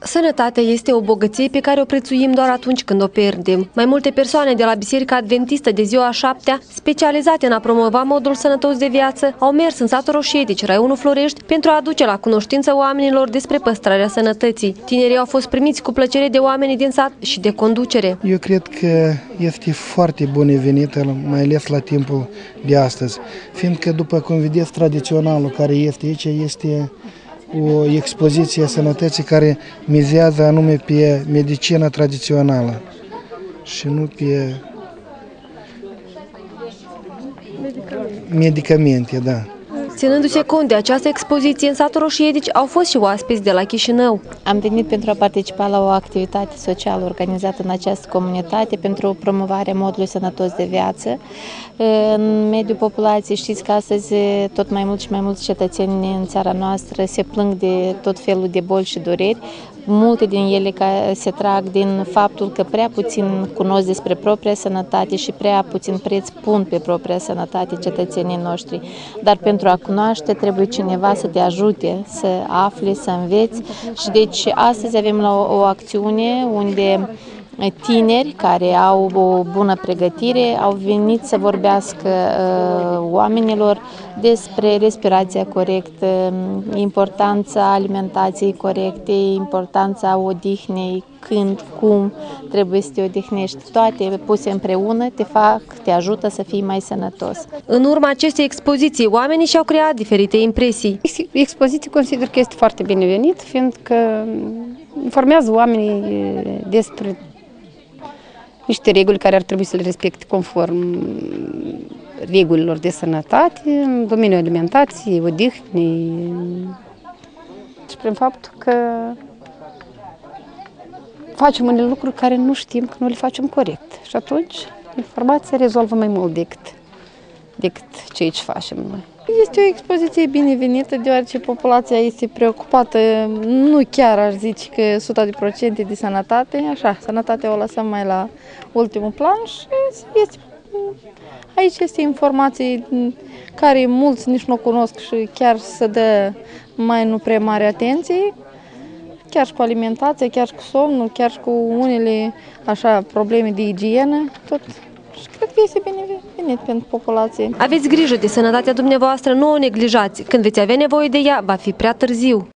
Sănătatea este o bogăție pe care o prețuim doar atunci când o pierdem. Mai multe persoane de la Biserica Adventistă de ziua a 7-a, specializate în a promova modul sănătos de viață, au mers în satul Roșietici, raionul Florești, pentru a aduce la cunoștință oamenilor despre păstrarea sănătății. Tinerii au fost primiți cu plăcere de oamenii din sat și de conducere. Eu cred că este foarte binevenită, mai ales la timpul de astăzi, fiindcă, după cum vedeți, tradiționalul care este aici este o expoziție a sănătății care mizează anume pe medicina tradițională și nu pe medicamente, da. Ținându-se cont de această expoziție, în satul Roșietici au fost și oaspeți de la Chișinău. Am venit pentru a participa la o activitate socială organizată în această comunitate pentru promovarea modului sănătos de viață. În mediul populației știți că astăzi tot mai mult și mai mulți cetățeni în țara noastră se plâng de tot felul de boli și dureri. Multe din ele se trag din faptul că prea puțin cunosc despre propria sănătate și prea puțin preț pun pe propria sănătate cetățenii noștri. Dar pentru a cunoaște trebuie cineva să te ajute, să afli, să înveți. Și deci astăzi avem o acțiune unde tineri care au o bună pregătire au venit să vorbească oamenilor despre respirația corectă, importanța alimentației corecte, importanța odihnei, când, cum trebuie să te odihnești. Toate puse împreună te ajută să fii mai sănătos. În urma acestei expoziții, oamenii și-au creat diferite impresii. Expoziția consider că este foarte binevenit, fiindcă informează oamenii despre niște reguli care ar trebui să le respecte conform regulilor de sănătate, în domeniul alimentației, odihnei și prin faptul că facem unele lucruri care nu știm că nu le facem corect. Și atunci informația rezolvă mai mult decât ceea ce facem noi. Este o expoziție binevenită, deoarece populația este preocupată, nu chiar aș zice că 100% de sănătate, așa, sănătatea o lăsăm mai la ultimul plan și aici este informații care mulți nici nu cunosc și chiar se dă mai nu prea mare atenție, chiar și cu alimentația, chiar și cu somnul, chiar și cu unele așa, probleme de igienă, tot. Și cred că este binevenit pentru populație. Aveți grijă de sănătatea dumneavoastră, nu o neglijați. Când veți avea nevoie de ea, va fi prea târziu.